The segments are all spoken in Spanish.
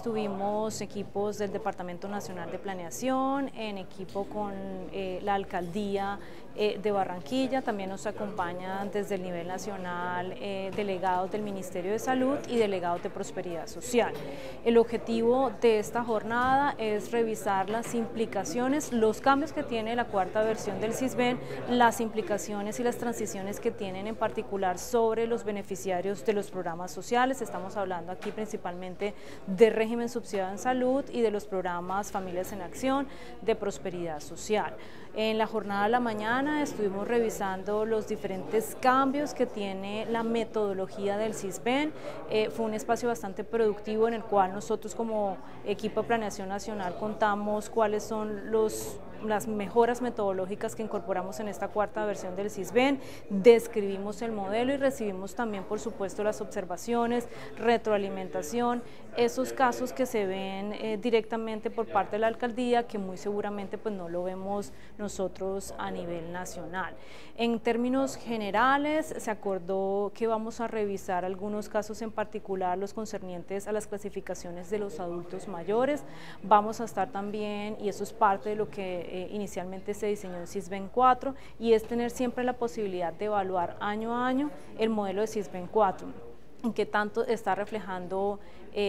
estuvimos equipos del Departamento Nacional de Planeación, en equipo con la Alcaldía de Barranquilla, también nos acompañan desde el nivel nacional delegados del Ministerio de Salud y delegados de Prosperidad Social. El objetivo de esta jornada es revisar las implicaciones, los cambios que tiene la cuarta versión del CISBEN, las implicaciones y las transiciones que tienen en particular sobre los beneficiarios de los programas sociales. Estamos hablando aquí principalmente de régimen subsidiado en salud y de los programas Familias en Acción, de prosperidad social. En la jornada de la mañana estuvimos revisando los diferentes cambios que tiene la metodología del CISBEN. Fue un espacio bastante productivo en el cual nosotros como equipo de planeación nacional contamos cuáles son las mejoras metodológicas que incorporamos en esta cuarta versión del CISBEN, describimos el modelo y recibimos también, por supuesto, las observaciones, retroalimentación, esos casos que se ven directamente por parte de la alcaldía, que muy seguramente pues no lo vemos nosotros a nivel nacional. En términos generales, se acordó que vamos a revisar algunos casos en particular, los concernientes a las clasificaciones de los adultos mayores. Vamos a estar también, y eso es parte de lo que inicialmente se diseñó en CISBEN 4, y es tener siempre la posibilidad de evaluar año a año el modelo de CISBEN 4, en qué tanto está reflejando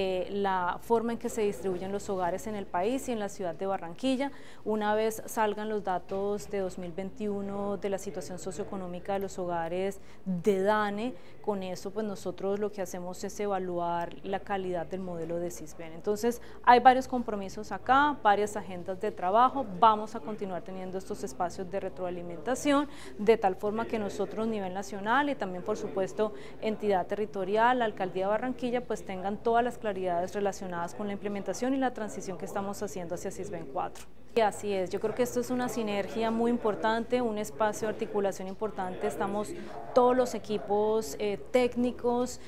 la forma en que se distribuyen los hogares en el país y en la ciudad de Barranquilla. Una vez salgan los datos de 2021 de la situación socioeconómica de los hogares de DANE, con eso pues nosotros lo que hacemos es evaluar la calidad del modelo de CISBEN. Entonces hay varios compromisos acá, varias agendas de trabajo, vamos a continuar teniendo estos espacios de retroalimentación, de tal forma que nosotros a nivel nacional y también por supuesto entidad territorial, la Alcaldía de Barranquilla, pues tengan todas las claridades relacionadas con la implementación y la transición que estamos haciendo hacia CISBEN 4. Y así es, yo creo que esto es una sinergia muy importante, un espacio de articulación importante. Estamos todos los equipos técnicos,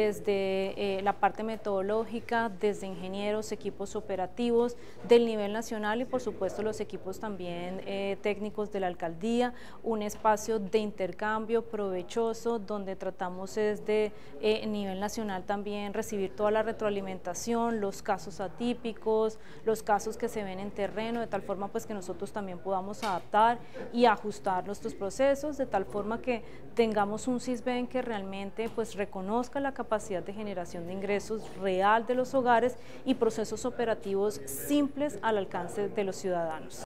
desde la parte metodológica, desde ingenieros, equipos operativos del nivel nacional y por supuesto los equipos también técnicos de la alcaldía, un espacio de intercambio provechoso donde tratamos desde nivel nacional también recibir toda la retroalimentación, los casos atípicos, los casos que se ven en terreno, de tal forma pues que nosotros también podamos adaptar y ajustar nuestros procesos, de tal forma que tengamos un CISBEN que realmente pues reconozca la capacidad de generación de ingresos real de los hogares y procesos operativos simples al alcance de los ciudadanos.